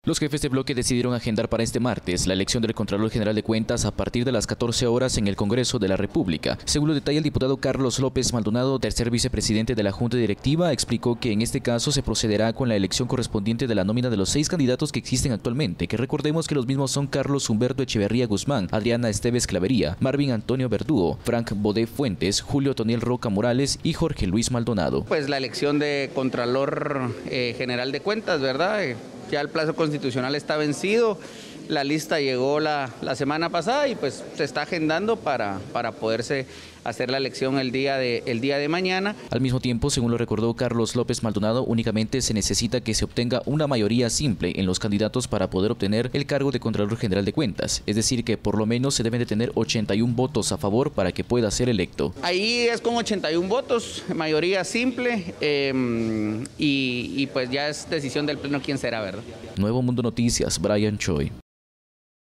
Los jefes de bloque decidieron agendar para este martes la elección del Contralor General de Cuentas a partir de las 14 horas en el Congreso de la República. Según lo detalla el diputado Carlos López Maldonado, tercer vicepresidente de la Junta Directiva, explicó que en este caso se procederá con la elección correspondiente de la nómina de los 6 candidatos que existen actualmente, que recordemos que los mismos son Carlos Humberto Echeverría Guzmán, Adriana Esteves Clavería, Marvin Antonio Verdugo, Frank Bodé Fuentes, Julio Toniel Roca Morales y Jorge Luis Maldonado. Pues la elección de Contralor General de Cuentas, ¿verdad? Ya el plazo constitucional está vencido, la lista llegó la semana pasada y pues se está agendando para poderse hacer la elección el día de mañana. Al mismo tiempo, según lo recordó Carlos López Maldonado, únicamente se necesita que se obtenga una mayoría simple en los candidatos para poder obtener el cargo de Contralor General de Cuentas, es decir que por lo menos se deben de tener 81 votos a favor para que pueda ser electo. Ahí es con 81 votos, mayoría simple y pues ya es decisión del Pleno quién será, ¿verdad? Nuevo Mundo Noticias, Brian Choi.